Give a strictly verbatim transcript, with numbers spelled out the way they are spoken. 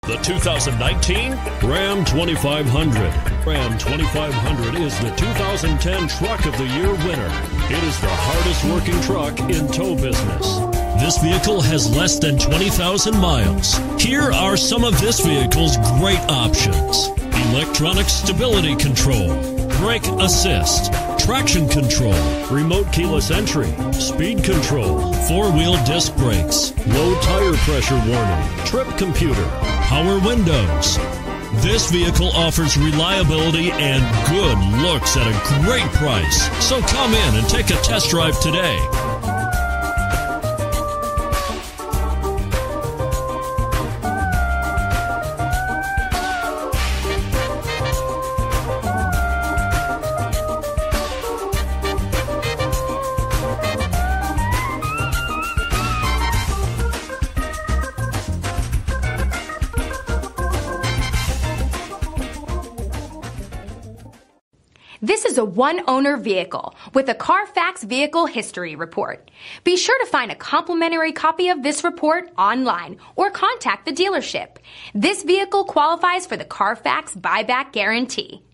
The two thousand nineteen Ram twenty-five hundred. Ram twenty-five hundred is the two thousand ten Truck of the Year winner. It is the hardest working truck in tow business. This vehicle has less than twenty thousand miles. Here are some of this vehicle's great options: electronic stability control, brake assist, traction control, remote keyless entry, speed control, four-wheel disc brakes, low tire pressure warning, trip computer, power windows. This vehicle offers reliability and good looks at a great price. So come in and take a test drive today. This is a one-owner vehicle with a Carfax Vehicle History Report. Be sure to find a complimentary copy of this report online or contact the dealership. This vehicle qualifies for the Carfax Buyback Guarantee.